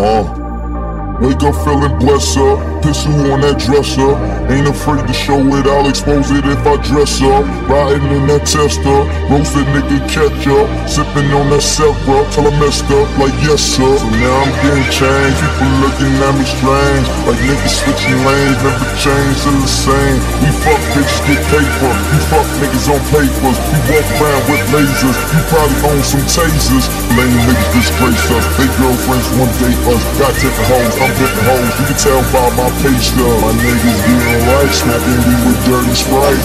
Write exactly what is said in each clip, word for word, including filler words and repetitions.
Uh, wake up feeling blessed up, pistol on that dresser. Ain't afraid to show it, I'll expose it if I dress up. Riding in that tester, roasted nigga catch up. Sipping on that Sevra, till I messed up like yes sir. So now I'm getting changed, people looking at me strange. Like niggas switching lanes, never change, still the same. We fuck bitches, get paper, you fuck niggas on papers. We walk around with lasers, you probably own some tasers. Lame niggas disgrace us, they girlfriends one date us. Got different hoes, I'm different hoes, you can tell by my pay stub. My niggas getting right, smoking weed with dirty Sprite.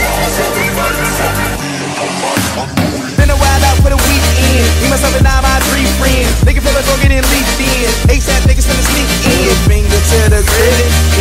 Been a while out for the weekend. Me, myself, and all my three friends. Nigga feel like go get in leaked in. ASAP niggas finna sneak in. Middle finger to the credit.